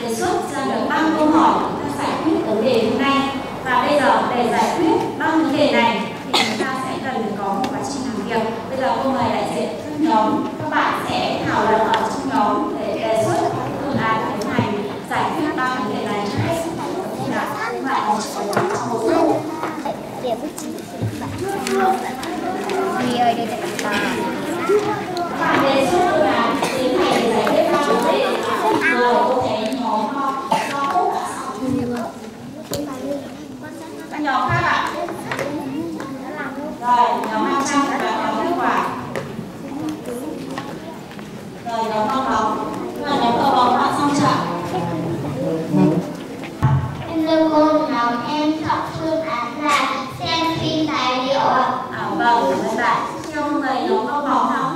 đề xuất ra được 3 câu hỏi để ta giải quyết vấn đề hôm nay. Và bây giờ để giải quyết 3 vấn đề này thì chúng ta sẽ cần có một quá trình làm việc. Bây giờ cô mời đại diện các nhóm, các bạn sẽ thảo luận ở trong nhóm để đề xuất phương án tiến hành giải quyết 3 vấn đề này cho hết sức là các bạn trong một phút. Vì ơi đây là các bạn đề xuất phương án tiến hành giải quyết 3 vấn đề rồi cô thấy nhóm do tốt đã xong. Các nhóm khác ạ. Rồi, nhóm 200 và nhóm kết quả. Rồi, nhóm con bóng. Và nhóm cầu bóng đã xong chưa? Hello cô, nhóm em chọn phương án là xem phim tài liệu ạ. Vâng, cảm ơn bạn. Theo người nhóm cầu bóng nào?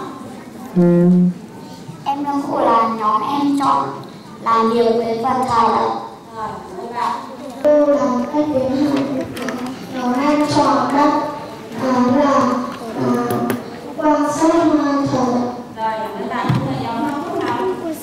Em thưa cô là nhóm em chọn làm nhiều với phần thảo luận. Rồi, cảm ơn bạn. Cô làm cách tiến hành nhóm em chọn cách là quan sát hoàn thảo luận. Rồi, cảm ơn bạn. Người nhóm nào cũng nào?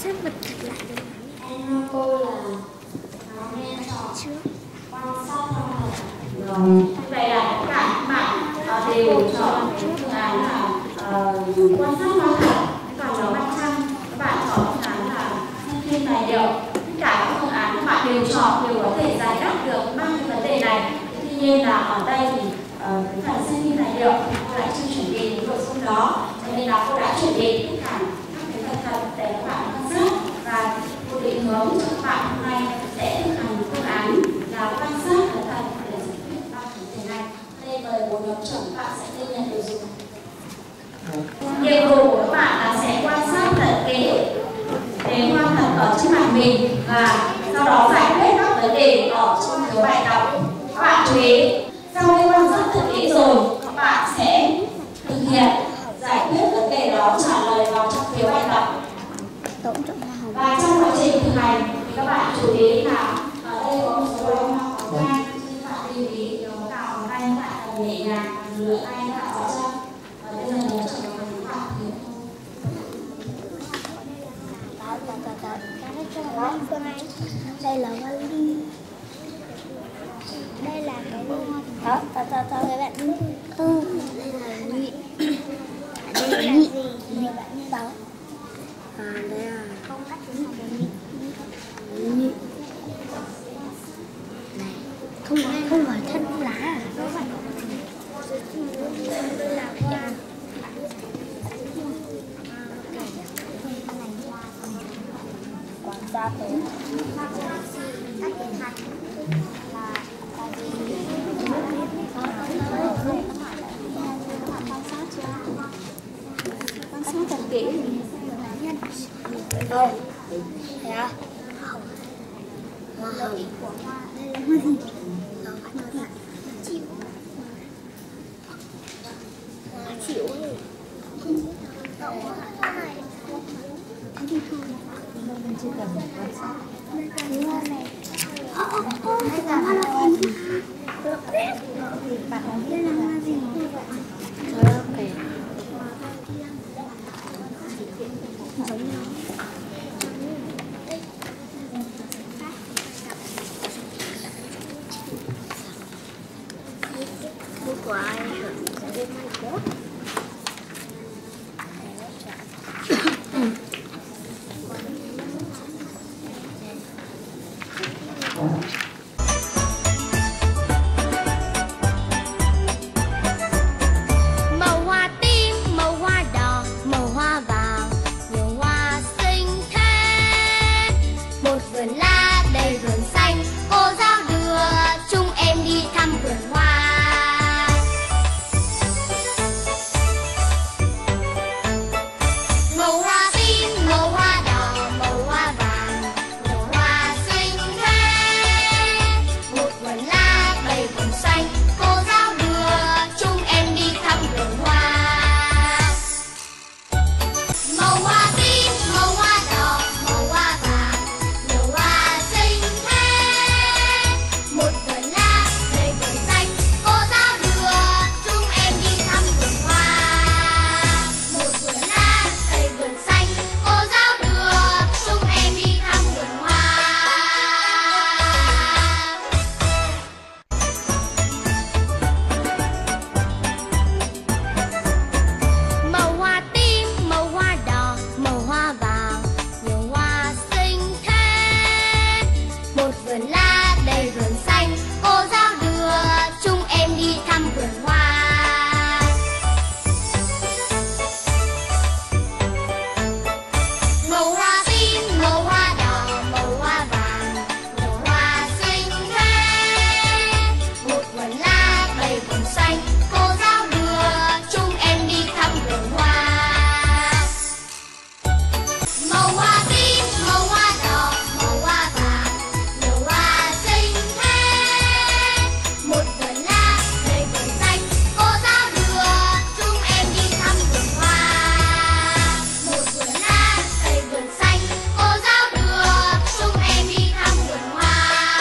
Em thưa cô là nhóm em chọn quan sát hoàn thảo luận. Rồi, vậy là tất cả các bạn đều chọn phương án là quan sát hoàn thảo. Còn nhóm 300 các bạn chọn phương án là xem phim tài liệu. Tất cả các phương án các bạn đều chọn đều có thể giải đáp được 3 cái vấn đề này. Tuy nhiên là ở đây thì cái phần xem phim tài liệu cô lại chưa chuẩn bị những nội dung đó, cho nên là cô đã chuẩn bị tất cả các cái phần thật để các bạn quan sát, và cô định hướng cho các bạn hôm nay sẽ thực hành phương án là quan sát cẩn thận để giải quyết 3 vấn đề này. Đây mời bốn nhóm trưởng các bạn sẽ tiếp nhận nội dung. Nhiệm vụ của các bạn là sẽ quan sát thật kỹ đến hoa thật ở trước mặt mình và sau đó giải quyết các vấn đề ở trong phiếu bài đọc. Các bạn chú ý, sau khi quan sát thật kỹ rồi, các bạn sẽ thực hiện giải quyết vấn đề đó, trả lời vào trong phiếu bài đọc. Và trong quá trình thực hành thì các bạn chú ý là ở đây có một số loại hoa có gai, nên các bạn lưu ý nếu nào có gai các bạn cần nhẹ nhàng lựa tay các bạn vào chân. Và bây giờ nhớ trở về các bạn thì đây là vali, đây là cái đó các bạn đây là nhị, đây là nhị đó, đây là không cách tính là nhị này, không phải thân lá đây là hoa. Quan sát thế cách tiến hành là gì? Quan sát thật kỹ. Đâu? Thế à? Không. Hoa hồng. Đây là hoa gì? Chịu. Hoa chịu. Đậu hoa này. Cái gì thôi. Mình chưa cần quan sát. Cái hoa này. Đây là hoa gì? Đây là hoa gì? Trời ơi. Giống nhau. Bút của ai? Bút mai cốt. vườn lá đầy vườn xanh, cô giáo đưa chúng em đi thăm vườn hoa. Màu hoa tím, màu hoa đỏ, màu hoa vàng, màu hoa xinh thế. Một vườn lá đầy vườn xanh, cô giáo đưa chúng em đi thăm vườn hoa. Màu hoa tím, màu hoa đỏ, màu hoa vàng, màu hoa xinh thế. Một vườn lá đầy vườn xanh, cô giáo đưa chúng em đi thăm vườn hoa. Một vườn lá đầy vườn xanh, cô giáo đưa chúng em đi thăm vườn hoa.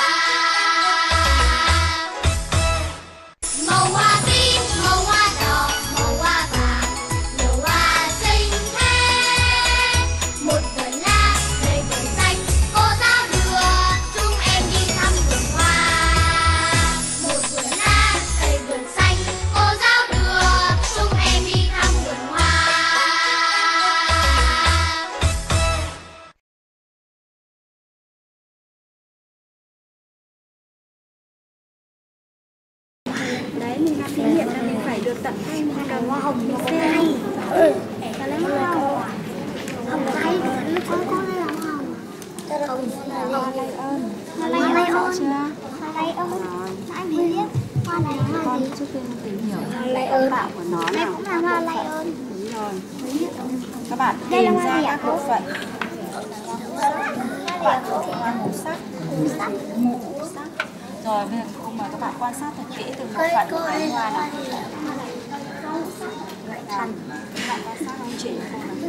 Màu hoa tím, màu hoa đỏ, màu hoa vàng, màu hoa xinh thế. Một vườn lá đầy vườn xanh, cô giáo đưa chúng em đi thăm vườn hoa. Một vườn lá đầy vườn xanh, cô giáo đưa chúng em đi thăm vườn hoa. Đấy, mình làm thí nghiệm là mình phải được tận tay, mình cầm hoa hồng mình xem. Và lấy hoa hồng. Hồng hay, nó có đây là hồng. Hồng là lây ơn. Là lây ơn. Là lây ơn. Anh biết hoa này là hoa gì? Trước khi mình tìm hiểu Lây ơn. tạo của nó Đây nào. cũng là hoa lây ơn. Đúng rồi. Các bạn Đây là tìm hoa ra gì ạ các cô? bộ phận. Các bạn có thể màu sắc. Màu sắc. Rồi bây giờ cô mời các bạn quan sát thật kỹ từng bộ phận của cánh hoa nào. Các bạn quan sát không chỉ cô nào.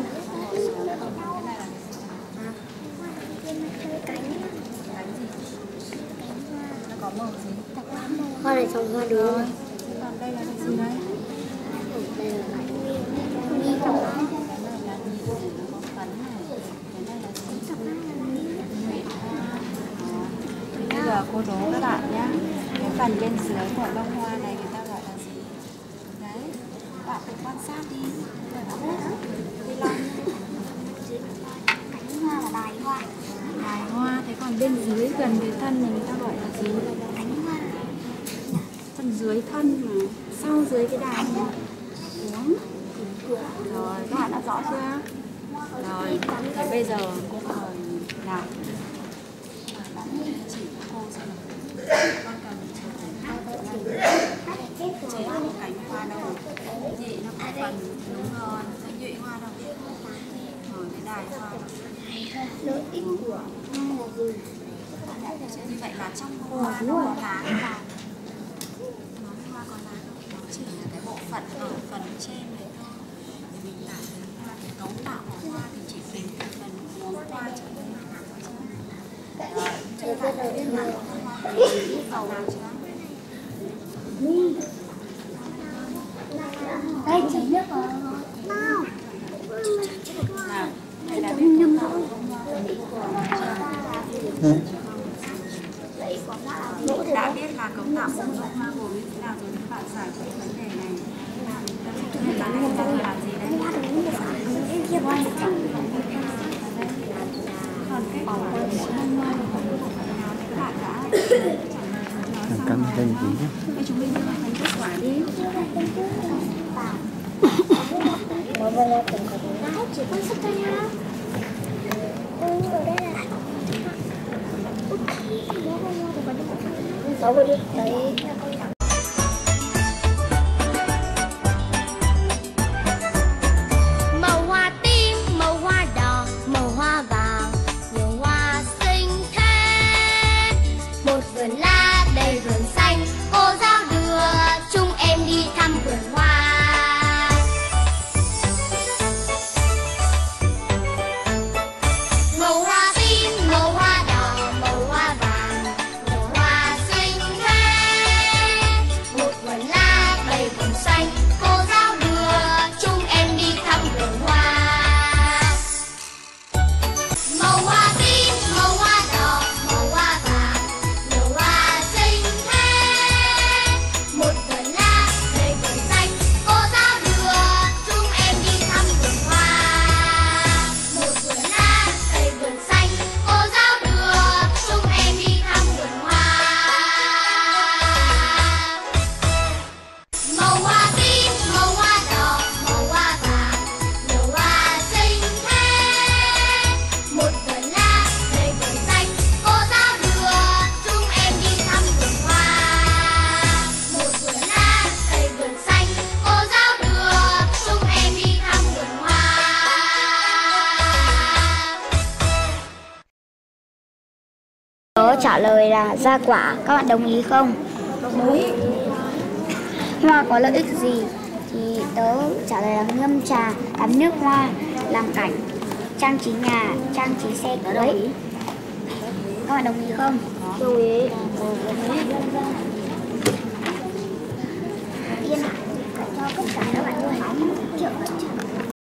Nó có màu gì? Hoa này trồng hoa đúng không? Còn đây là cái gì đấy? Đây là lại Cái này là nhị này, nó có phấn này. Cái này là gì? Nguyệt hoa. Bây giờ cô đố các bạn nhé. Cái phần bên dưới của bông hoa này người ta gọi là gì? Đấy. Các bạn phải quan sát đi. Đi lon. cánh hoa là đài hoa. Đài hoa. Thế còn bên dưới gần cái thân này người ta gọi là gì? Cánh hoa. Phần dưới thân mà. Sau dưới cái đài này. Uống. Rồi, các bạn đã rõ chưa? Rồi, thế bây giờ cô mời nào. Bạn chỉ cho cô xem nào. Con cần chỉ một cánh hoa đâu. Nhị nó có phần đúng rồi, nó nhụy hoa đâu. Rồi cái đài hoa. Lợi ích của hoa là gì? Như vậy là trong hoa nó có lá vào. Nó hoa có lá đâu. Nó chỉ là cái bộ phận ở phần trên này thôi. Để mình tạo cái hoa, cái cấu tạo của hoa thì chỉ tính từ phần cuống hoa trở lên. Rồi, chúng ta thấy là hoa màu nào chưa? Đây chỉ nước ở nào. Nào, đây là biết cấu tạo của hoa. Đã biết là cấu tạo của bông hoa gồm như thế nào rồi các bạn giải quyết vấn đề này. Hiện tại chúng ta làm gì đấy? Còn cái của bông hoa của các bạn đã cắn lên gì nhé. bây chúng mình đưa thành kết quả đi. Đấy, chỉ quan sát thôi nha. Ở đây là sáu đi. Đấy. Màu hoa tím, màu hoa đỏ, màu hoa vàng, màu hoa xinh thế. Một vườn lá đầy vườn xanh, cô giáo đưa chúng em đi thăm vườn hoa. Màu hoa tím, màu hoa đỏ, màu hoa vàng, màu hoa xinh thế. có trả lời là hoa quả. Các bạn đồng ý không? Đồng ý. Hoa có lợi ích gì? Thì tớ trả lời là ngâm trà, tắm nước hoa, làm cảnh, trang trí nhà, trang trí xe cưới. Các bạn đồng ý không? Đồng ý.